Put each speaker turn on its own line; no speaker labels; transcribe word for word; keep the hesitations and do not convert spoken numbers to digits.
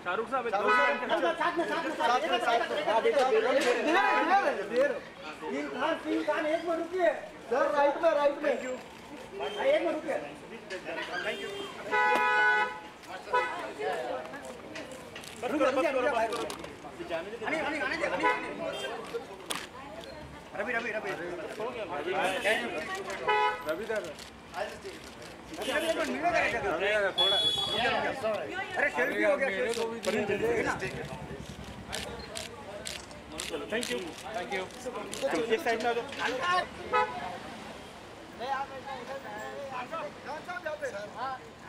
शाहरुख साहब
साथ में साथ में साथ में साथ में हां बेटा देर देर तीन खान तीन खान एक में रुकिए सर राइट में राइट में थैंक यू एक में रुकिए थैंक यू रुको रुको आने आने आने दे रवि रवि रवि हो गया रवि दा थोड़ा अरे सेल्फी हो गया थैंक यू थैंक यू एक साइड में आ जाओ